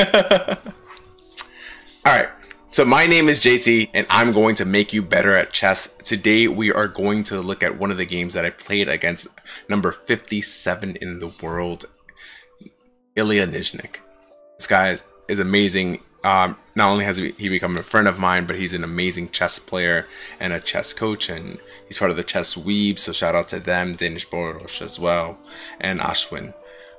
Alright, so my name is JT, and I'm going to make you better at chess. Today, we are going to look at one of the games that I played against number 57 in the world, Illya Nyzhnyk. This guy is amazing. Not only has he become a friend of mine, but he's an amazing chess player and a chess coach, and he's part of the Chess Weeb, so shout out to them, Danish Borosh as well, and Ashwin.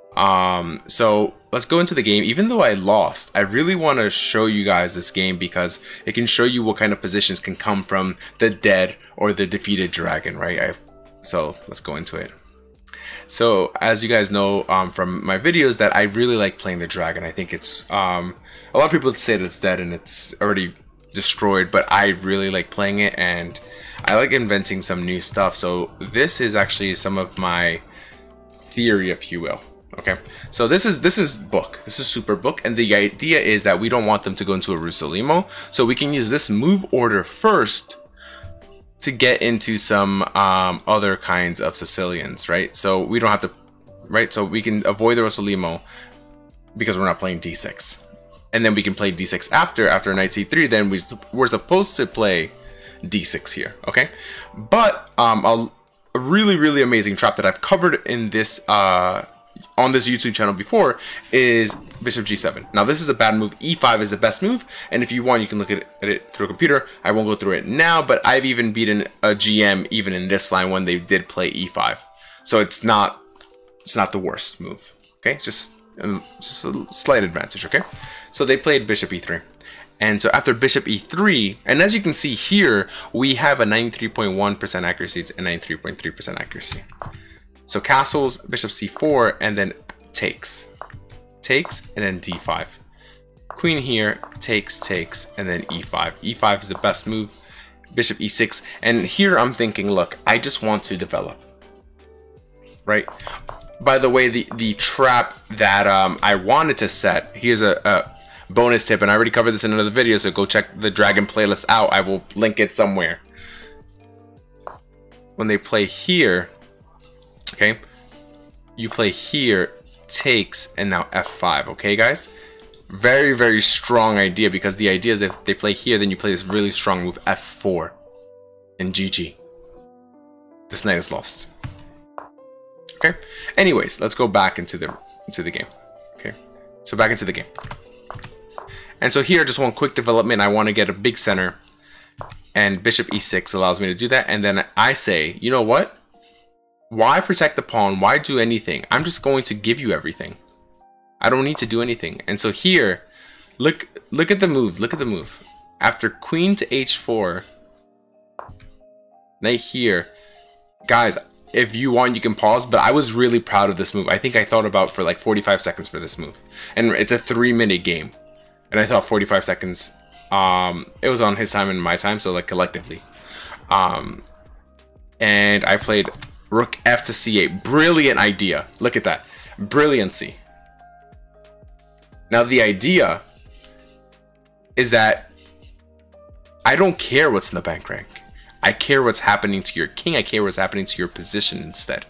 So let's go into the game. Even though I lost, I really want to show you guys this game because it can show you what kind of positions can come from the dead or the defeated dragon, right? So let's go into it. So as you guys know from my videos, that I really like playing the dragon. I think it's a lot of people say that it's dead and it's already destroyed, but I really like playing it, and I like inventing some new stuff. So this is actually some of my theory, if you will. Okay, so this is book. This is super book, and the idea is that we don't want them to go into a Rusolimo, so we can use this move order first to get into some other kinds of Sicilians, right? So we don't have to, right? So we can avoid the Rusolimo because we're not playing d6, and then we can play d6 after knight c3. Then we're supposed to play d6 here, okay? But a really amazing trap that I've covered in this on this YouTube channel before is bishop g7. Now this is a bad move. e5 is the best move, and if you want, you can look at it through a computer. I won't go through it now, but I've even beaten a GM even in this line when they did play e5. So it's not the worst move. Okay, just a slight advantage. Okay, so they played bishop e3. And so after bishop e3, and as you can see here, we have a 93.1% accuracy and 93.3% accuracy. So castles, bishop c4, and then takes, and then d5. Queen here, takes, and then e5. e5 is the best move. Bishop e6, and here I'm thinking, look, I just want to develop, right? By the way, the trap that I wanted to set, here's a bonus tip, and I already covered this in another video, so go check the Dragon playlist out. I will link it somewhere. When they play here, okay, you play here, takes, and now f5. Okay, guys, very strong idea, because the idea is if they play here, then you play this really strong move, f4, and GG. This knight is lost. Okay, anyways, let's go back into the game. Okay, so back into the game. And so here, just one quick development. I want to get a big center, and bishop e6 allows me to do that. And then I say, you know what? Why protect the pawn? Why do anything? I'm just going to give you everything. I don't need to do anything. And so here, look at the move. Look at the move. After queen to h4, knight here. Guys, if you want, you can pause, but I was really proud of this move. I think I thought about for like 45 seconds for this move. And it's a 3-minute game. And I thought 45 seconds, it was on his time and my time, so like collectively. And I played rook f to c8. Brilliant idea. Look at that. Brilliancy. Now the idea is that I don't care what's in the bank rank. I care what's happening to your king. I care what's happening to your position instead.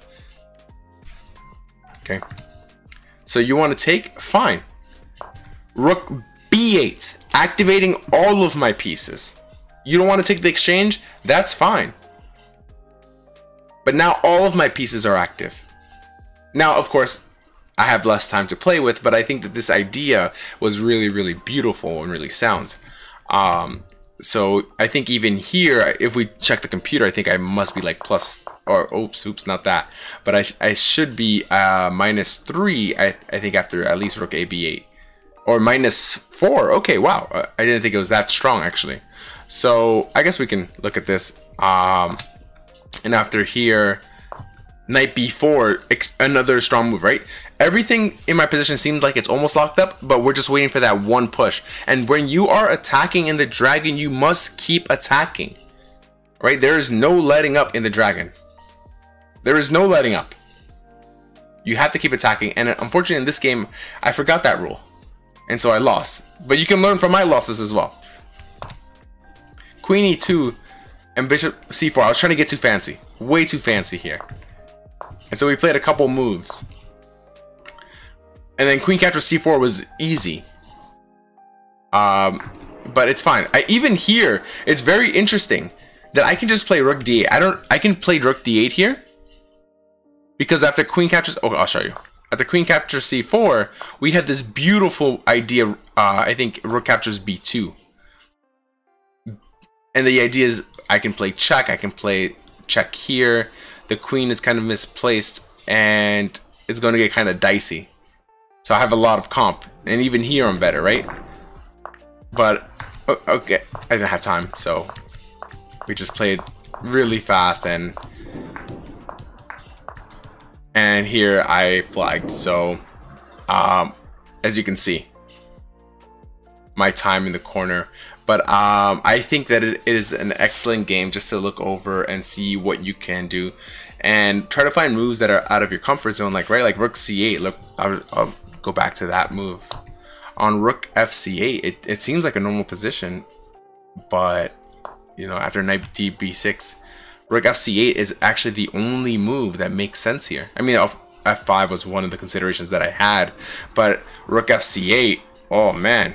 Okay. So you want to take? Fine. Rook b8. Activating all of my pieces. You don't want to take the exchange? That's fine. But now all of my pieces are active. Now, of course, I have less time to play with, but I think that this idea was really beautiful and really sound. So I think even here, if we check the computer, I think I must be like plus, or oops, not that. But I should be -3, I think, after at least rook a b8. Or -4. Okay, wow. I didn't think it was that strong, actually. So I guess we can look at this. And after here, knight b4, another strong move, right? Everything in my position seems like it's almost locked up, but we're just waiting for that one push. And when you are attacking in the dragon, you must keep attacking, right? There is no letting up in the dragon. There is no letting up. You have to keep attacking. And unfortunately, in this game, I forgot that rule. And so I lost. But you can learn from my losses as well. Queen e2 and bishop c4. I was trying to get too fancy. Way too fancy here. And so we played a couple moves. And then queen captures c4 was easy. But it's fine. Even here, it's very interesting that I can just play rook d8. I can play rook d8 here because after queen captures, oh, I'll show you. After queen captures c4, we had this beautiful idea. I think rook captures b2, and the idea is I can play check. I can play check here. The queen is kind of misplaced, and it's going to get kind of dicey. So I have a lot of comp, and even here I'm better, right? But okay, I didn't have time, so we just played really fast, and here I flagged. So as you can see, my time in the corner. But I think that it is an excellent game just to look over and see what you can do, and try to find moves that are out of your comfort zone, like right, like rook c8. Look, I'll go back to that move. On rook fc8, it seems like a normal position, but you know, after knight b6, rook fc8 is actually the only move that makes sense here. I mean, f5 was one of the considerations that I had, but rook fc8, oh man.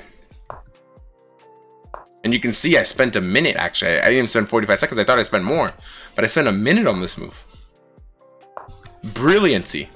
And you can see I spent a minute, actually. I didn't even spend 45 seconds. I thought I spent more, but I spent a minute on this move. Brilliancy.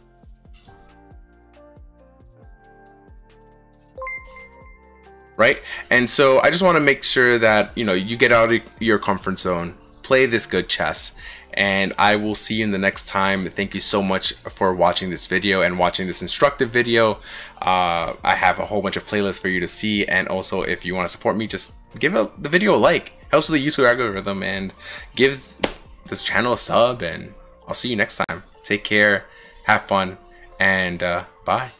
Right? And so I just want to make sure that, you know, you get out of your comfort zone, play this good chess, and I will see you in the next time. Thank you so much for watching this video and watching this instructive video. I have a whole bunch of playlists for you to see, and also if you want to support me, just give the video a like. Helps with the YouTube algorithm, and give this channel a sub, and I'll see you next time. Take care, have fun, and bye.